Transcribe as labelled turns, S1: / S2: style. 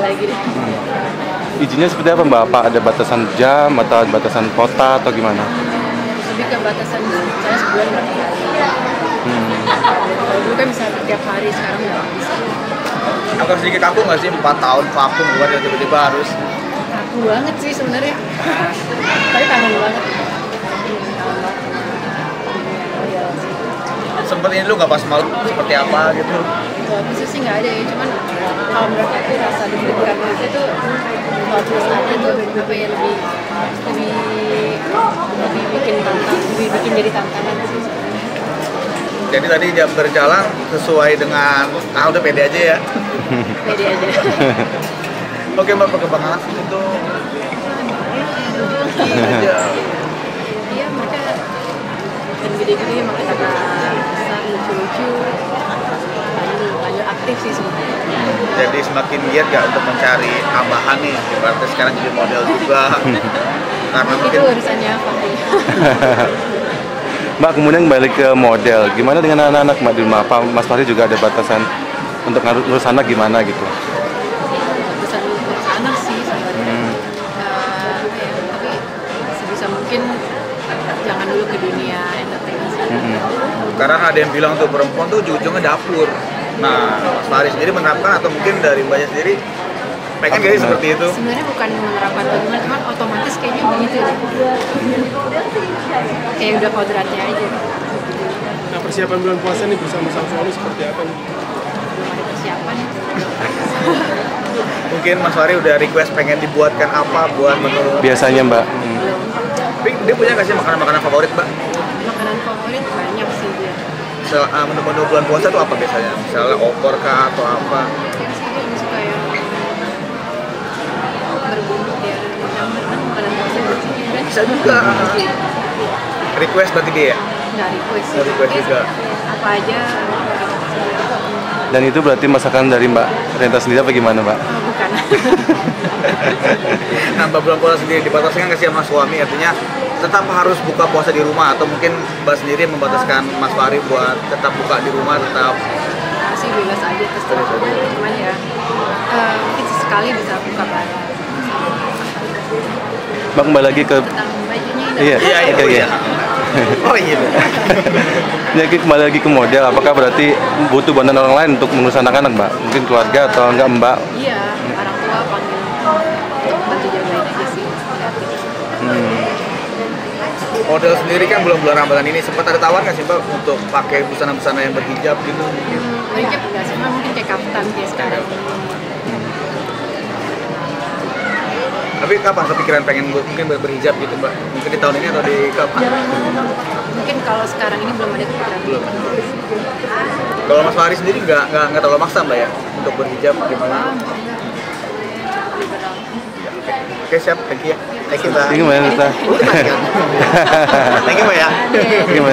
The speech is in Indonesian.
S1: lagi deh.
S2: Izinnya seperti apa Mbak? Apa ada batasan jam atau batasan kota atau gimana?
S1: Lebih ke batasan saya sebulan berapa kali. Kalau dulu kan bisa tiap hari, sekarang udah nggak bisa.
S3: Agak sedikit kaku nggak sih 4 tahun vakum buat tiba-tiba harus?
S1: Kaku banget sih sebenarnya. Tapi kangen banget.
S3: Sempet ini lu nggak pas malam seperti apa gitu?
S1: Kalau bisa sih nggak ada ya, cuman kalau menurut aku rasa deg-degan itu kalau terus ada tuh apa ya lebih bikin lebih bikin jadi tantangan sih.
S3: Jadi tadi jam berjalan sesuai dengan udah pede aja ya.
S1: Pede aja.
S3: Oke Mbak, perkembangan langsung itu aja.
S1: Iya, mereka dan gede-gede makin agak besar, lucu-lucu, lanjut aktif sih sebenarnya.
S3: Jadi semakin giat ya untuk mencari tambahan nih, berarti sekarang jadi model juga. Karena
S1: Itu
S3: mungkin
S1: urusannya Fahri.
S2: Mbak, kemudian balik ke model, gimana dengan anak-anak Mbak di rumah? Apa Mas Fahri juga ada batasan untuk ngurus anak gimana gitu?
S1: Urusan urus anak sih sebenarnya. Tapi sebisa mungkin jangan dulu ke dunia entertainment sih.
S3: karena ada yang bilang tuh perempuan tuh ujung-ujungnya dapur. Nah, Mas Fahri sendiri menerapkan atau mungkin dari Mbaknya sendiri pengen gak sih seperti itu?
S1: Sebenarnya bukan menerapkan bagaimana, cuman otomatis kayaknya begitu deh. Kayak udah kodratnya aja.
S4: Nah, persiapan bulan puasa nih bersama sang suami seperti apa nih?
S1: Belum ada persiapan.
S3: Mungkin Mas Fahri udah request pengen dibuatkan apa buat menu.
S2: Biasanya Mbak.
S1: Belum.
S3: Tapi dia punya nggak sih makanan-makanan favorit, Mbak?
S1: Makanan favorit banyak sih dia.
S3: Menu-menu bulan puasa tuh apa biasanya? Misalnya opor kah atau apa?
S1: Mungkin sih dia lebih suka yang berbumbu ya. Kan makanan puasa kan
S3: Bisa juga. Request berarti dia ya?
S1: nggak request sih.
S3: Oh, request juga.
S1: Apa aja.
S2: Dan itu berarti masakan dari Mbak Renta sendiri apa gimana Mbak?
S1: Oh, bukan.
S3: Nambah bulan puasa sendiri dibataskan nggak sih sama suami? Artinya tetap harus buka puasa di rumah atau mungkin Mbak sendiri membataskan Mas Fahri buat tetap buka di rumah tetap
S1: Masih bebas aja terserah. Cuman ya mungkin sesekali bisa buka bareng.
S2: Mbak kembali lagi ke
S1: Tentang bajunya ini.
S2: iya, oke.
S3: iya. Oh iya.
S2: Jadi kembali lagi ke model, apakah berarti butuh bantuan orang lain untuk mengurus anak-anak Mbak? Mungkin keluarga atau enggak Mbak?
S1: Iya, orang tua panggil untuk bantu jagain aja sih.
S3: Model sendiri kan belum bulan Ramadan ini sempat ada tawar nggak sih Mbak untuk pakai busana-busana yang berhijab gitu?
S1: Berhijab enggak sih, mungkin kayak kaftan kayak sekarang.
S3: Tapi kapan kepikiran pengen mungkin berhijab gitu Mbak? Mungkin di tahun ini atau di kapan?
S1: Mungkin kalau sekarang ini belum ada kepikiran.
S3: Belum. Kalau Mas Fahri sendiri nggak terlalu maksa Mbak ya untuk berhijab gimana?
S1: Liberal.
S3: Oke siap, thank you ya. Thank you Mbak.
S2: Ini Mbak Renta.
S3: Thank you Mbak ya.
S2: Gimana?